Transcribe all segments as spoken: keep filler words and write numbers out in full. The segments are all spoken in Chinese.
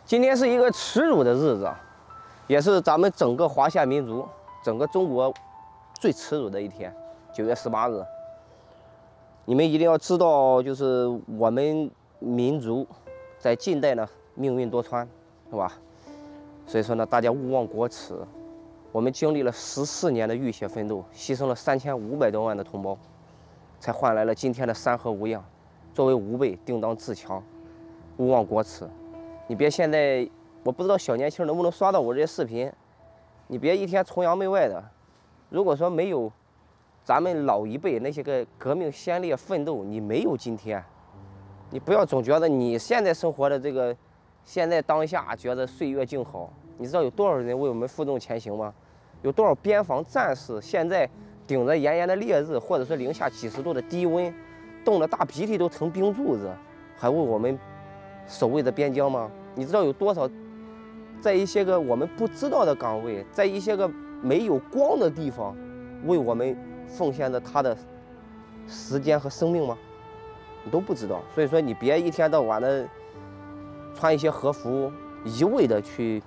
今天是一个耻辱的日子，也是咱们整个华夏民族、整个中国最耻辱的一天。九月十八日，你们一定要知道，就是我们民族在近代呢命运多舛，是吧？所以说呢，大家勿忘国耻。我们经历了十四年的浴血奋斗，牺牲了三千五百多万的同胞，才换来了今天的山河无恙。作为吾辈，定当自强，勿忘国耻。你别现在，我不知道小年轻能不能刷到我这些视频，你别一天崇洋媚外的。如果说没有咱们老一辈那些个革命先烈奋斗，你没有今天。你不要总觉得你现在生活的这个，现在当下觉得岁月静好。你知道有多少人为我们负重前行吗？有多少边防战士现在顶着炎炎的烈日，或者是零下几十度的低温，冻得大鼻涕都成冰柱子，还为我们守卫着边疆吗？你知道有多少在一些个我们不知道的岗位，在一些个没有光的地方，为我们奉献着他的时间和生命吗？你都不知道。所以说，你别一天到晚的穿一些和服，一味的去。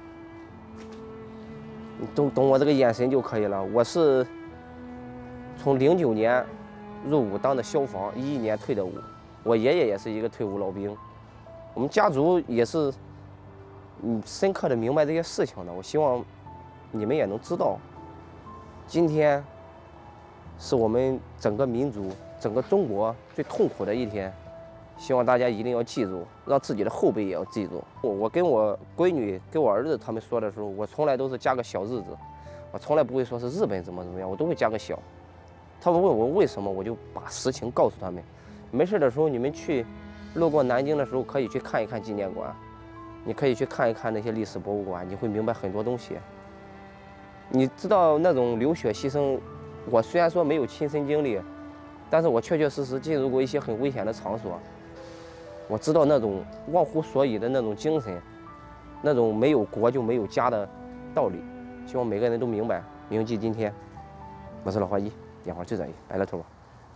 你懂懂我这个眼神就可以了。我是从零九年入伍当的消防，一一年退的伍。我爷爷也是一个退伍老兵，我们家族也是嗯深刻的明白这些事情的。我希望你们也能知道，今天是我们整个民族、整个中国最痛苦的一天。希望大家一定要记住，让自己的后辈也要记住。我我跟我闺女、跟我儿子他们说的时候，我从来都是加个小日子，我从来不会说是日本怎么怎么样，我都会加个小。他们问我为什么，我就把实情告诉他们。没事的时候，你们去路过南京的时候，可以去看一看纪念馆，你可以去看一看那些历史博物馆，你会明白很多东西。你知道那种流血牺牲，我虽然说没有亲身经历，但是我确确实实进入过一些很危险的场所。我知道那种忘乎所以的那种精神，那种没有国就没有家的道理，希望每个人都明白，铭记今天。我是老华一，电话就这里，白了头吧。